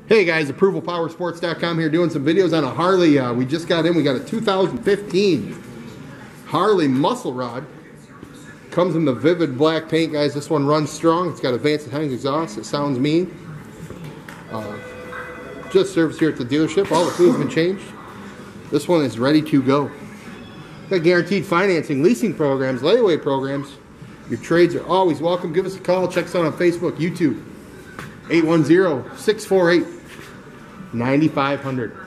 Hey guys, ApprovalPowersports.com here doing some videos on a Harley. We just got in. We got a 2015 Harley muscle rod. Comes in the vivid black paint, guys. This one runs strong. It's got advanced Heinz exhaust. It sounds mean. Just serviced here at the dealership. All the fluid's been changed. This one is ready to go. Got guaranteed financing, leasing programs, layaway programs. Your trades are always welcome. Give us a call. Check us out on Facebook, YouTube. 810-648-9500.